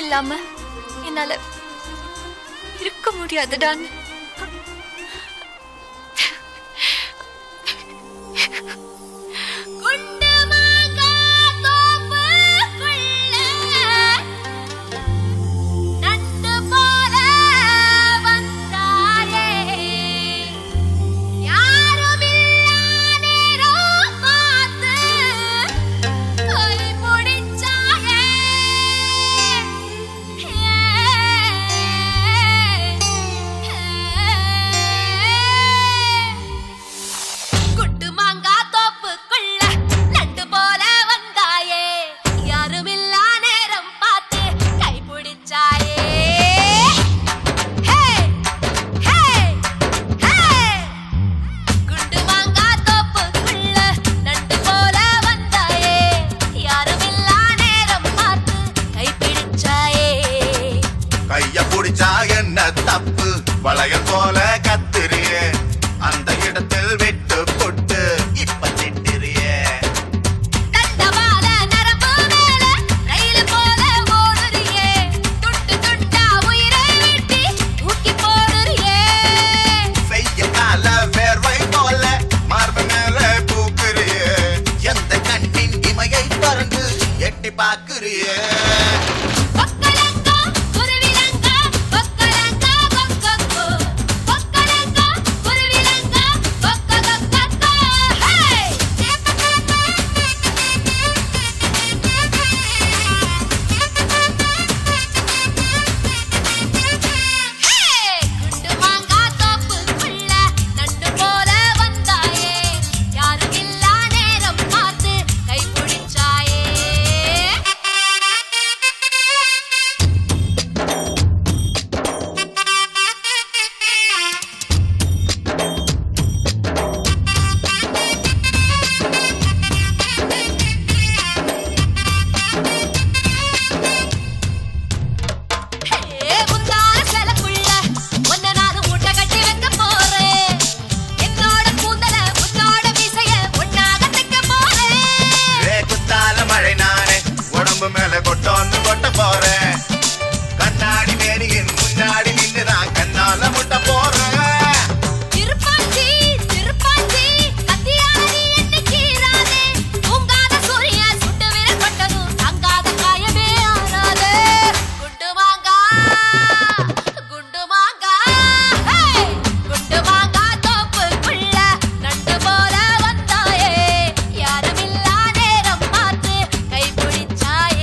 இல்லாம என்னால இருக்க முடியாதுடான்னு வளையல் போல கத்திரியே அந்த இடத்தில் விட்டு போட்டு இப்ப திட்டிரியே தண்டவாள நரம்பு மேல ரயில் போல ஓடுறியே துண்டு துண்டா உயிரை வெட்டி தூக்கி போடுறியே செய்ய கால வேர்வை போல மார்பு மேல பூக்குறியே எந்த கண்ணின் இமையை திறந்து எட்டி பாக்குறியே கண்ணாடி மேனியின் முன்னாடி நின்று நான் கண்ணால முட்ட போறேன் திருப்பாச்சி திருப்பாச்சி கத்தியாரி என்ன கீராதே தூங்காத சூரிய சுட்டு விரல் பட்டதும் தங்காத காயமே ஆறாதே குண்டு மாங்கா தோப்புக்குள்ள நண்டு போல வந்தாயே யாருமில்லா நேரம் பார்த்து கைப்பிடிச்சாயே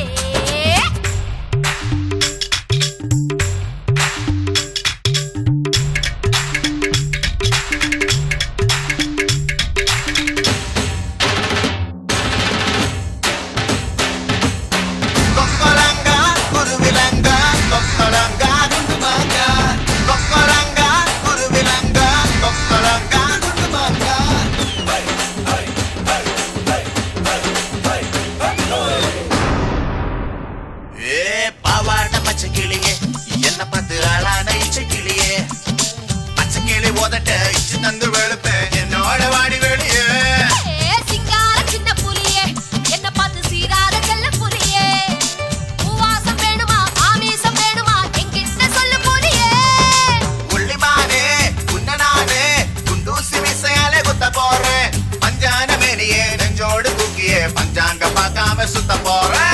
என்னோட வாடி வெளியே சிங்கார சின்ன புலியே என்ன பார்த்து சீராத செல்ல புலியே பூவாசம் வேணுமா ஆமீசம் வேணுமா என்கிட்ட சொல்லு புலியே உள்ளிமானே உன்னனானே குண்டூசி விசையாலே குத்த போறேன் பஞ்சான மேனியே நெஞ்சோடு தூக்கியே பஞ்சாங்க பார்க்காம சுத்த போறேன்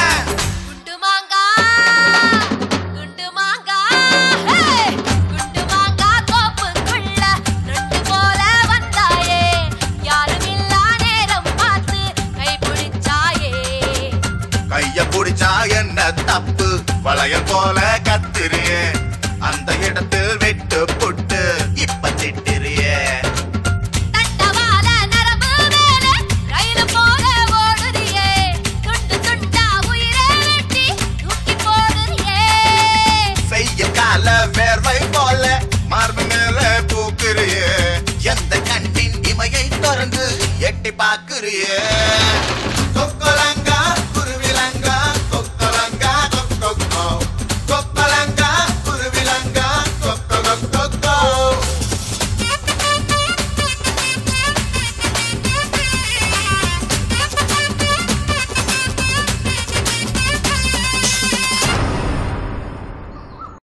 கைய புடிச்சா என்ன தப்பு வளையல் போல கத்திரியே அந்த இடத்தில் விட்டு புட்டு இப்ப திட்டிரியே தண்டவாள நரம்பு மேல ரயில் போல ஓடுறியே துண்டு துண்டா உயிரை வெட்டி தூக்கி போடுறியே செய்ய கால வேர்வை போல மார்பு மேல பூக்குறியே எந்த கண்ணின் இமையை திறந்து எட்டி பாக்குறியே